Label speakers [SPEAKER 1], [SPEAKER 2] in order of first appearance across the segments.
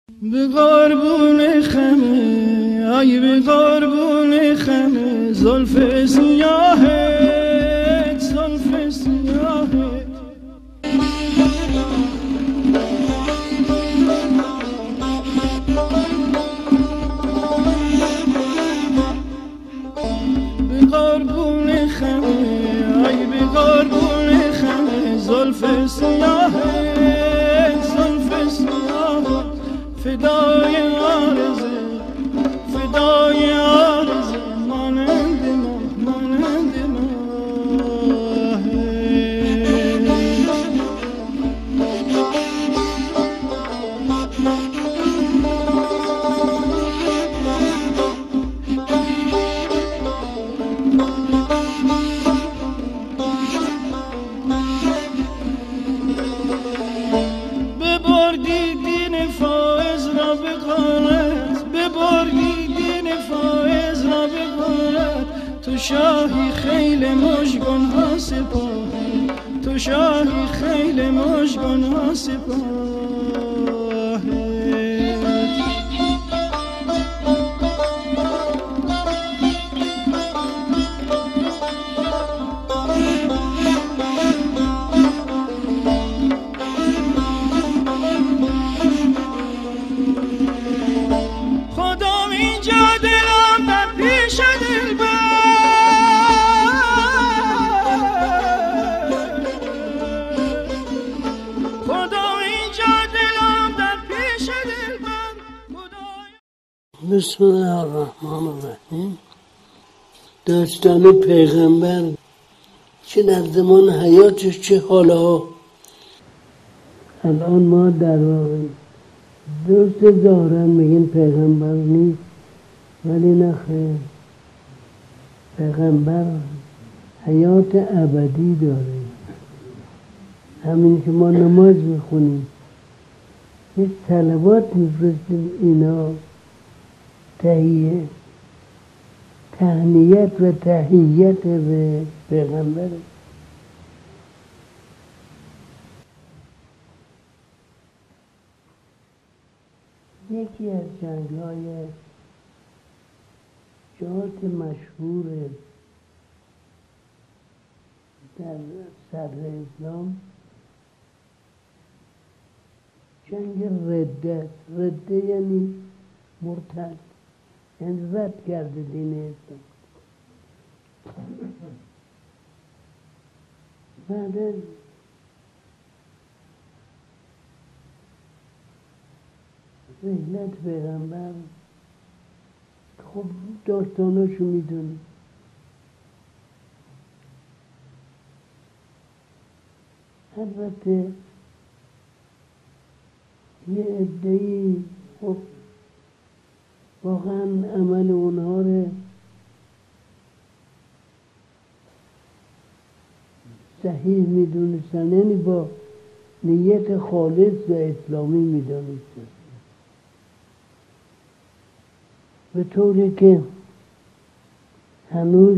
[SPEAKER 1] به قربون خمه ای به قربون خمه زلف سیاهت زلف سیاهت به قربون خمه ای به قربون خمه زلف سیاهت زلف سیاهت فدای آرزه فدای آرزه مانند ما مانند ما ببردی دین فائز را به غارت ببردی دین فائز را به غارت تو شاهی خیل مژگان ها سپاهی تو شاهی خیل مژگان ها سپاهی
[SPEAKER 2] بسم الله الرحمن الرحیم. داستان پیغمبر چه در زمان حیاتش چه حالا. الان ما در واقع درست ظاهرا میگین پیغمبر نیست، ولی نه خیر، پیغمبر حیات ابدی داره. همین که ما نماز میخونیم یک صلوات میفرستیم، اینا تهنیت و تحیت به پیغمبر. یکی از جنگ‌های جهات مشهور در صدر اسلام جنگ ردت. رده یعنی مرتد، یعنی رد کرده دین اسلام. بعد از رحلت پیغمبر خب داستاناشو میدونی. البته یه عده‌ای خب واقعا عمل اونها رو صحیح میدونستن، یعنی با نیت خالص و اسلامی میدونستن، به طوری که هنوز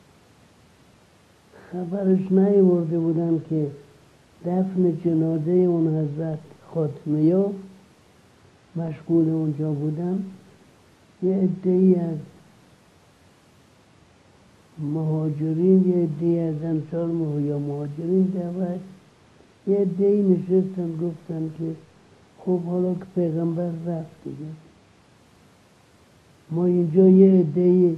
[SPEAKER 2] خبرش نیاورده بودن که دفن جنازه اون حضرت خاتمه یافت، مشغول اونجا بودن. یه عده‌ای از مهاجرین، یه عده‌ای از انصار یا مهاجرین دعوت، یه عده‌ای نشستن گفتن که خب حالا که پیغمبر رفت دیگه، ما اینجا یه عده‌ای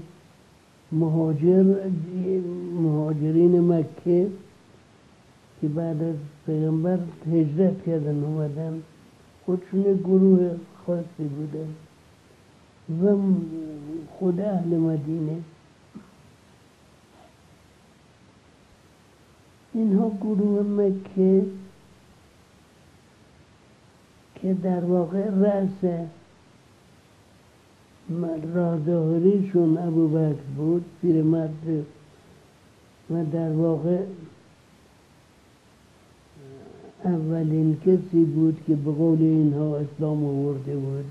[SPEAKER 2] مهاجرین مکه که بعد از پیغمبر هجرت کردن اومدن، خودشون گروه خاصی بودن، و خود اهل مدینه، اینها گروه مکه که در واقع رأس راهداریشون ابوبکر بود، پیرمرد، و در واقع اولین کسی بود که به قول اینها اسلام آورده بود.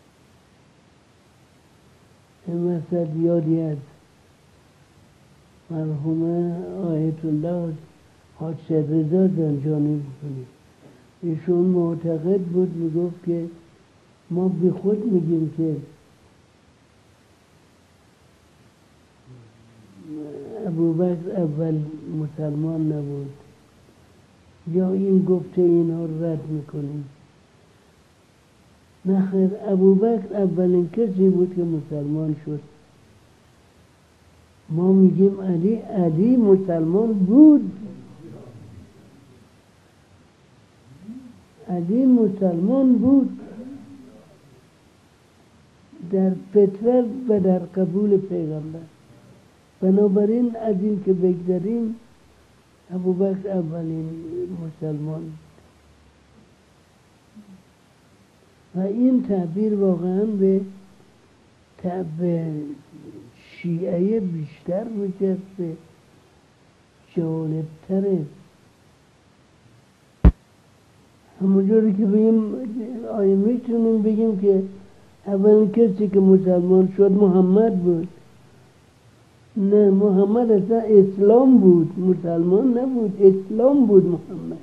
[SPEAKER 2] این وسط یادی از مرحومه آیت الله حاج رضا زنجانی میکنیم. ایشون معتقد بود، میگفت که ما بی خود میگیم که ابوبکر اول مسلمان نبود، یا این گفته اینها رو رد میکنیم؟ نه خیر، ابوبکر اولین کسی بود که مسلمان شد. ما میگیم علی مسلمان بود، علی مسلمان بود در فطرت و در قبول پیغمبر. بنابراین از این که بگذاریم، ابوبکر اولین مسلمان و این تعبیر واقعا به شیعه بیشتر میچسبه، جالبتره. همونجوری که بگیم آیا میتونیم بگیم که اولین کسی که مسلمان شد محمد بود؟ نه، محمد اصلا اسلام بود، مسلمان نبود، اسلام بود محمد.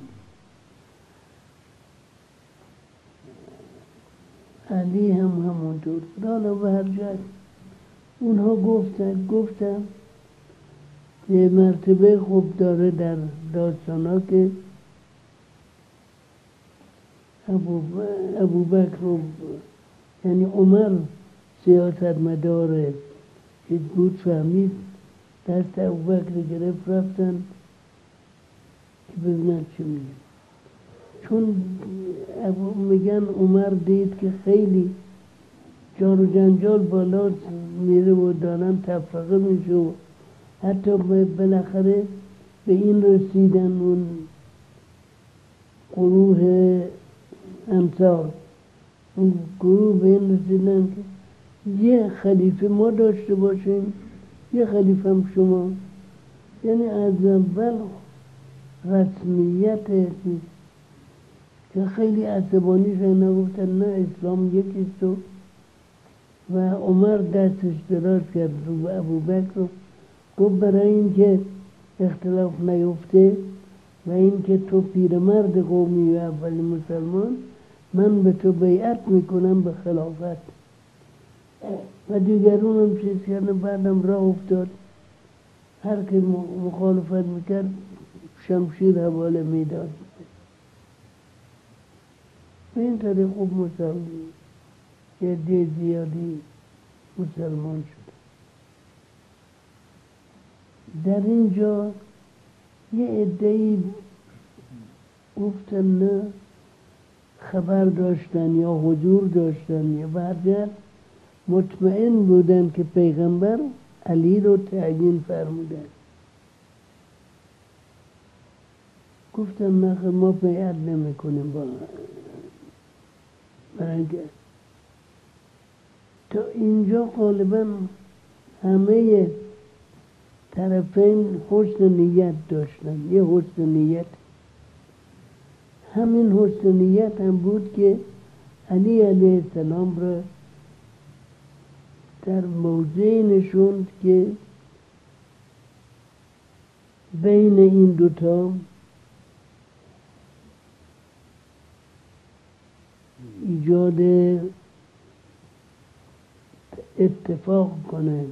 [SPEAKER 2] علی هم همونطور. حالا به هر جهت اونها گفتن یه مرتبه خوب داره در داستانا که ابوبکر یعنی عمر سیاست مداره که بود، فهمید، دست ابوبکر گرفت، رفتن که ببینن چی میگه. چون میگن عمر دید که خیلی جار و جنجال بالا میره و دارن تفرقه میشه و حتی بالاخره به این رسیدن اون گروه انصار، اون گروه به این رسیدن که یه خلیفه ما داشته باشیم، یه خلیفه هم شما. یعنی از اول رسمیت که خیلی عصبانی شدن، گفتن نه اسلام یکیست. و عمر دستش دراز کرد رو ابوبکر رو گفت برای اینکه اختلاف نیفته و اینکه تو پیرمرد قومی و اولین مسلمان، من به تو بیعت میکنم به خلافت. و دیگرون هم چیز کردن، بعدم راه افتاد، هر که مخالفت میکرد شمشیر حواله میداد. به این طریق خوب مسلمان یه عده زیادی مسلمان شد. در اینجا یه عده‌ای گفتن نه، خبر داشتن یا حضور داشتن یا بعد مطمئن بودن که پیغمبر علی رو تعیین فرمودن. گفتن نه، ما بیعت نمی کنیم با برنگه. تا اینجا غالبا همه طرفین حسن نیت داشتن، یه حسن نیت. همین حسن نیت هم بود که علی علیه السلام را در موضعی نشوند که بین این دوتا ایجاد اتفاق کنه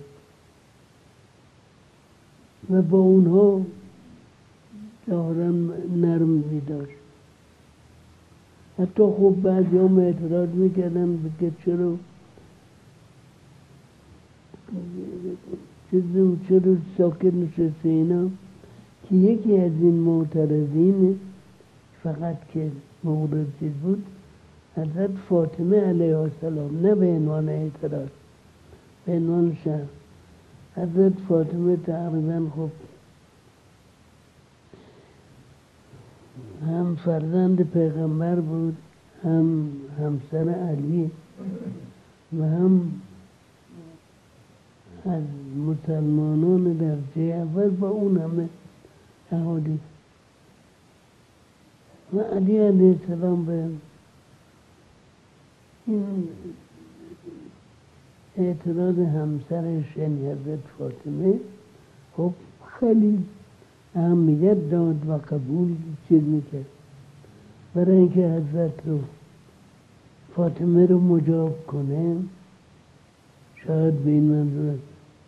[SPEAKER 2] و با اونها ظاهراً نرم می داشت. حتی خوب بعد یوم اعتراض میکردن که چرا ساکت نشسته اینا، که یکی از این معترضین فقط که مورد چیز بود حضرت فاطمه علیه السلام، نه به عنوان اعتراض، به عنوان شرط. حضرت فاطمه تقریبا خب هم فرزند پیغمبر بود، هم همسر علی و هم از مسلمانان درجه اول با اون همه احادیث. و علی علیه السلام به این اعتراض همسرش یعنی حضرت فاطمه خب خیلی اهمیت داد و قبول چیز میکرد، برای اینکه حضرت رو فاطمه رو مجاب کنه، شاید به این منظور است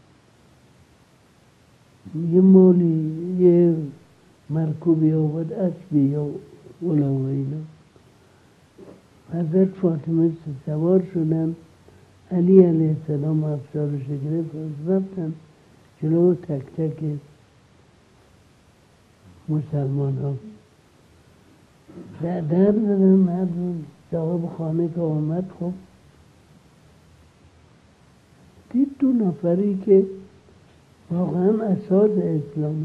[SPEAKER 2] یه مالی، یه مرکوبی آورد، اسبی یا غلام و اینا. حضرت فاطمه سوار شدن، علی علیه السلام افسارش گرفت، رفتن جلو تک تک مسلمان ها در زدن. هر صاحب خانه که آمد، خب دید 2 نفری که واقعا اساس اسلامه.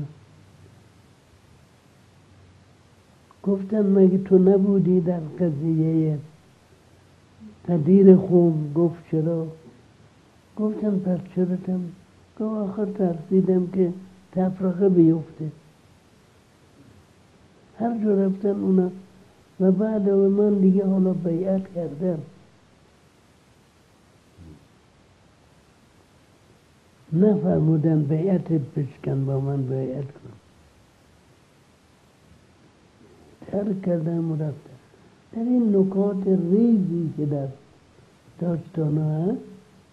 [SPEAKER 2] گفتن مگه تو نبودی در قضیه تدیر خون؟ گفت چرا؟ گفتن پس چرا؟ گفت آخر ترسیدم که تفرقه بیفته. هر جا رفتن اونا و بعد من دیگه حالا بیعت کردم، نفرمودن بیعت بشکن، با من بیعت کن. ترک کردم و رفتم. در این نکات ریزی که در داستان ها هست،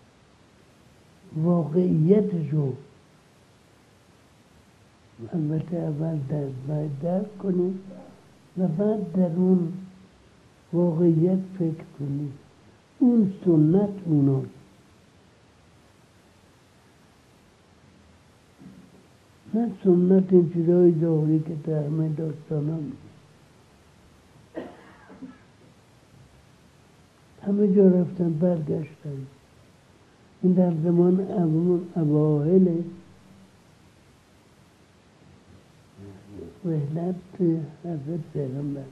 [SPEAKER 2] واقعیتشو البته اول باید درک کنیم و بعد در اون واقعیت فکر کنیم. اون سنت اوناست. نه سنت این چیزای ظاهری که در همه داستان ها همه جا رفتن برگشتن. این در زمان اوائل وحدت حضرت پیغمبر.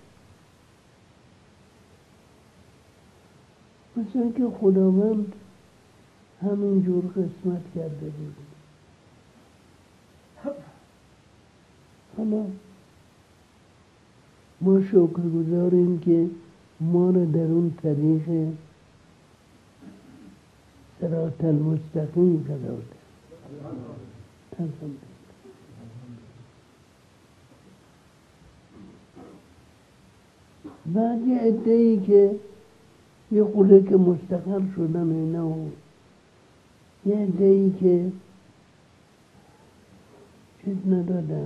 [SPEAKER 2] مثلا که خداوند همینجور قسمت کرده بود. حالا ما شکرگزاریم که ما رو در اون طریق صراط المستقیم قرار داد. بعد یه عده‌ای که یه خورده که مستقر شدن اینا، و یه عده‌ای که چیز ندادن،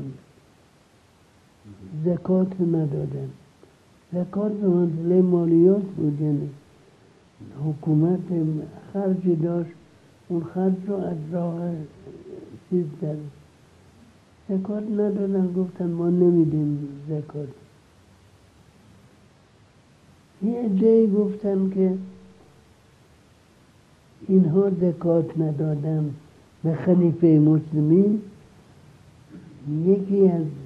[SPEAKER 2] زکات ندادن. زکات به منزله مالیات بود، یعنی حکومت خرجی داشت، اون خرج رو از راه چیز داد. زکات ندادن، گفتن ما نمیدیم زکات. یه عده‌ای گفتن که اینها زکات ندادن به خلیفه مسلمین، یکی از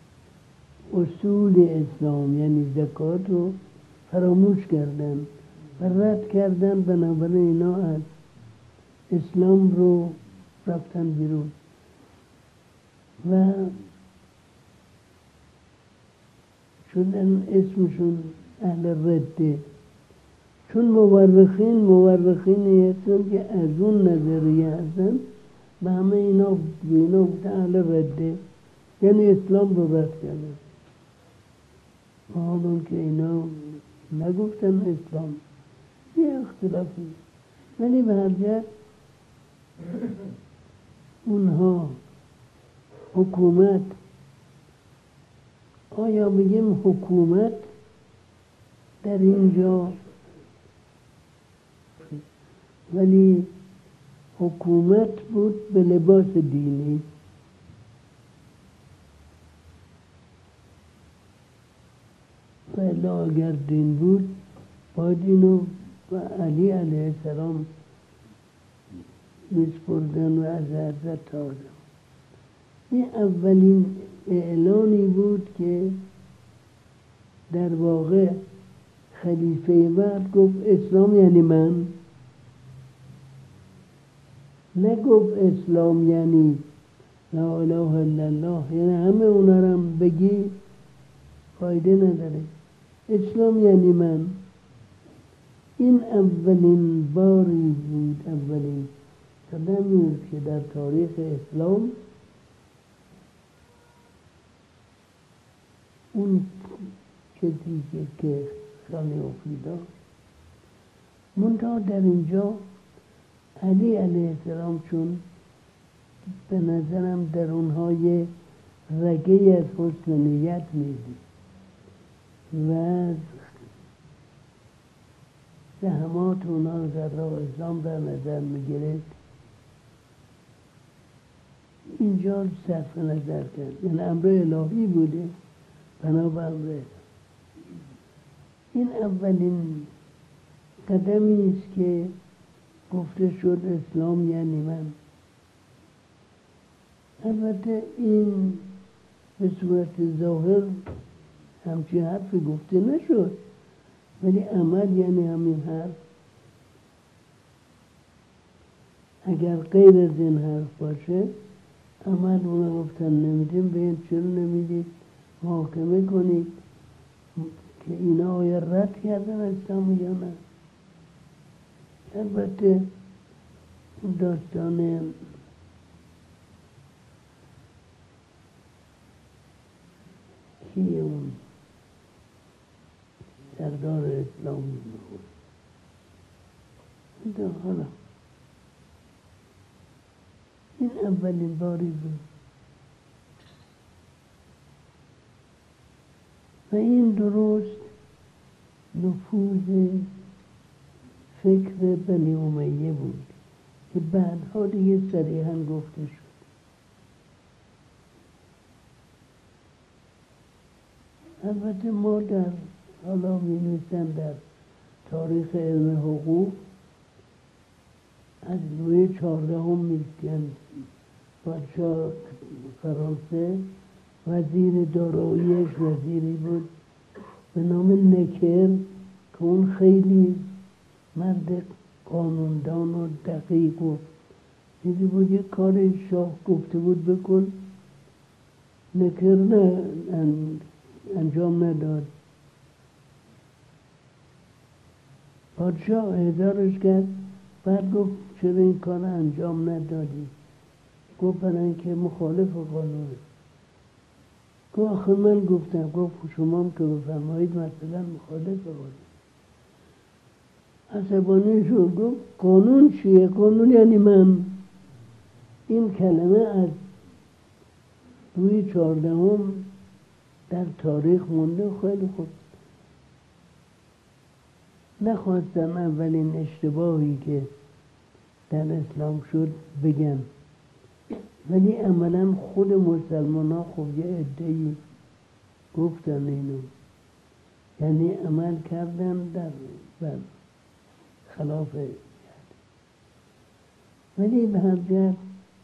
[SPEAKER 2] اصول اسلام یعنی زکات رو فراموش کردن و رد کردن، بنابراین اینا از اسلام رو رفتن بیرون و شدن اسمشون اهل رده. چون مورخین هستن که از اون نظریه هستن، به همه اینا اهل رده، یعنی اسلام رو رد کردن. حالون که اینا نگفتن اسلام، یه اختلافی، ولی به هر جهت اونها حکومت، آیا بگیم حکومت در اینجا، ولی حکومت بود به لباس دینی. و اگر دین بود باید اینو و علی علیه السلام میسپردن و از حضرت تازه. این اولین اعلانی بود که در واقع خلیفه بعد گفت اسلام یعنی من، نگفت اسلام یعنی لا اله الا الله، یعنی همه اونا رو هم بگی فایده نداره. اسلام یعنی من. این اولین باری بود، اولین قدمی بود که در تاریخ اسلام اون کسی که خلیفه داشت منتها در اینجا علی علیه السلام چون به نظرم در اونها یه رگه از حسن نیت میدید و زحمات اونا رو در راه اسلام در نظر میگرفت، اینجا صرف نظر کرد. این امر الهی بوده، بنا به امر الهی. این اولین قدمی است که گفته شد اسلام یعنی من. البته این به صورت ظاهر همچین حرفی گفته نشد، ولی عمل یعنی همین حرف. اگر غیر از این حرف باشه، عمل اونا گفتن نمیدیم، به این چرا نمیدید محاکمه کنید که اینا آیا رد کردن اسلام یا نه. البته داستان کیه اون سردار اسلامی بود. حالا این اولین باری بود و این درست نفوذ فکر بنی امیه بود که بعدها دیگه صریحاً گفته شد. البته ما در حالا می‌نویسم در تاریخ علم حقوق از لویی 14 میگن پادشاه فرانسه وزیر داراییش وزیری بود به نام نکر که اون خیلی مرد قانوندان و دقیق و چیزی بود. یک کار شاه گفته بود بکن، نکر نه انجام نداد. پادشاه احضارش کرد، بعد گفت چرا این کار انجام ندادی؟ گفت برای اینکه مخالف قانونه. گفت آخه من گفتم. گفت شما هم که بفرمایید مثلا مخالف قانون. عصبانی شد، گفت قانون چیه؟ قانون یعنی من. این کلمه از لویی 14 در تاریخ مونده. خیلی خوب، نخواستم اولین اشتباهی که در اسلام شد بگم، ولی عملا خود مسلمان ها خب یه عده‌ای گفتن اینو، یعنی عمل کردن در خلاف. ولی به هر جهت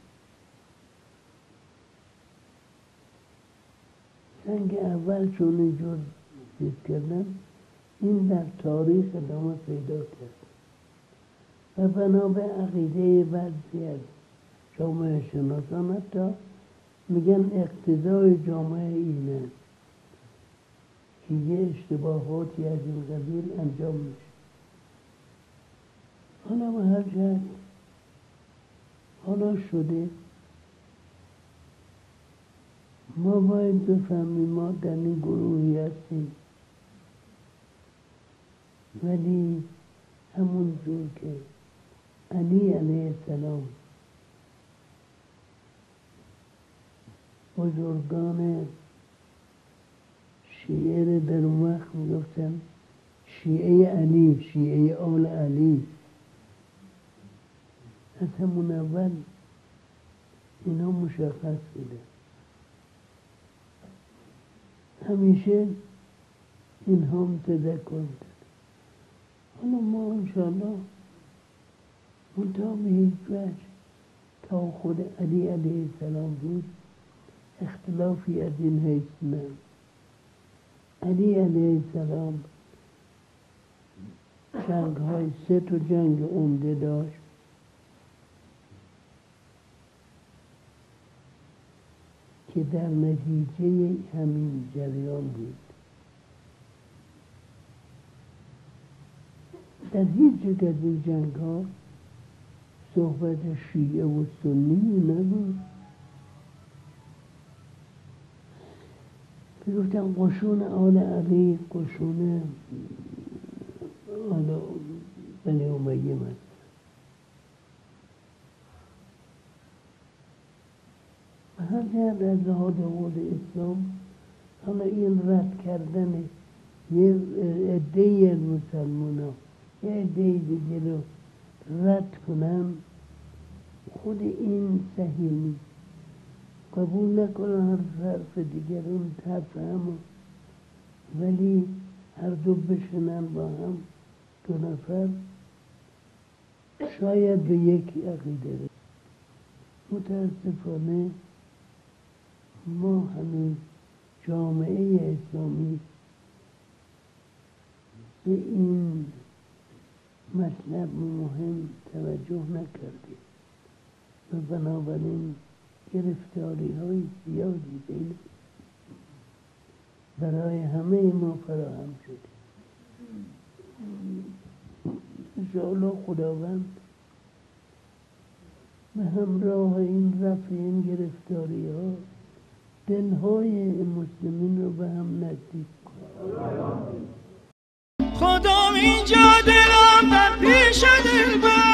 [SPEAKER 2] سنگ اول چون اینجور چیز کردن، این در تاریخ ادامه پیدا کرد و بنا به عقیده بعضی از جامعه شناسان حتی میگن اقتضای جامعه اینه که یه اشتباهاتی از این قبیل انجام میشه. حالا به هر جهت حالا شده، ما باید بفهمیم ما در این گروهی هستیم، ولی همون جور که علی علیه السلام بزرگان شیعه رو در اون وقت میگفتن شیعه علی، شیعه آل علی. از همون اول اینا مشخص بوده. همیشه اینها هم تذکر میدن. حالا ما انشاءالله منتها به هیچ وجه تا خود علی علیه السلام بود اختلافی از این حیث نه. علی علیه السلام جنگ‌های 3 جنگ عمده داشت که در نتیجه همین جریان بود. در هیچ یک از این جنگ‌ها صحبت شیعه و سنی نبود. گفتم قشون آل علی، قشون آل بنی امیه است. همین از لحاظ اسلام حالا این رد کردن یه عده‌ای از مسلمان‌ها یه عده دیگه رو رد کنم، خود این صحیح نیست. قبول نکنم هر حرف دیگرون طرف هم، ولی هر دو بشنن با هم دو نفر شاید به یک عقیده رسن. متاسفانه ما هنوز جامعه اسلامی به این مطلب مهم توجه نکردیم و بنابراین گرفتاری های زیادی بین برای همه ما فراهم شده. انشاءالله خداوند به همراه این رفع این گرفتاری ها دلهای مسلمین رو به هم نزدیک کنه.
[SPEAKER 1] خدا اینجا دلم در پیش دلبر،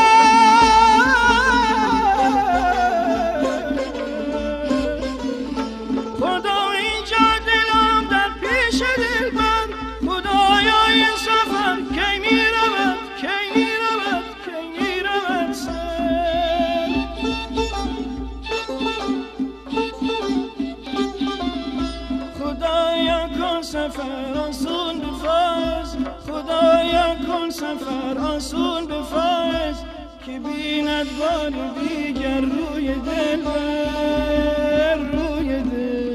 [SPEAKER 1] خدا اینجا دلم در پیش دلبر، خدایا این سفر کی میرود کی میرود کی میرود سر. خدایا کن سفر آسون بفرست، خدایا کن سفر آسون بفرست که بیند بار دیگر روی دلبر روی دلبر.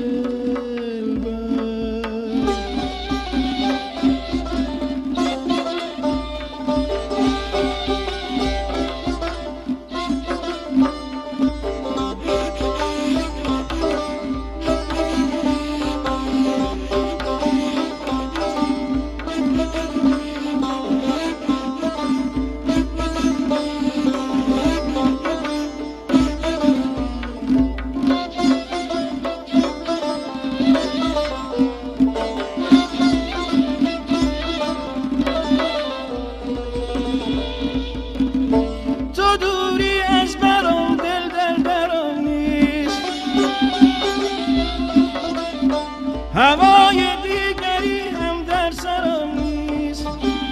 [SPEAKER 1] هوای دیگری هم در سرم نیست،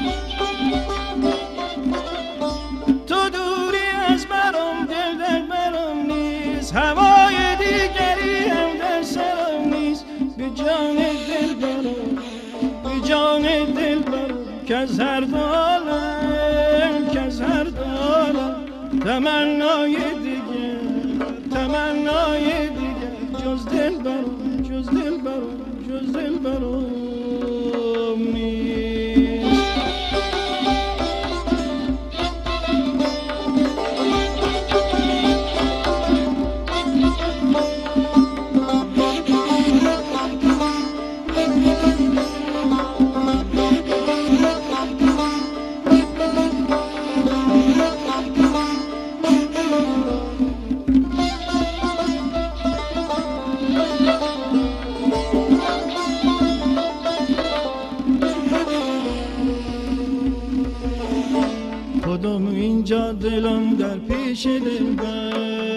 [SPEAKER 1] تو دوری از برام دل در برام نیست، هوای دیگری هم در سرم نیست. به جان دل برام به جان دل برام که از هر دالم که از هر دالم تمنای دیگر تمنای دیگر جز دل برام جز دل برام جز دل برام نیست. خودم اینجا دلم در پیش دلبر،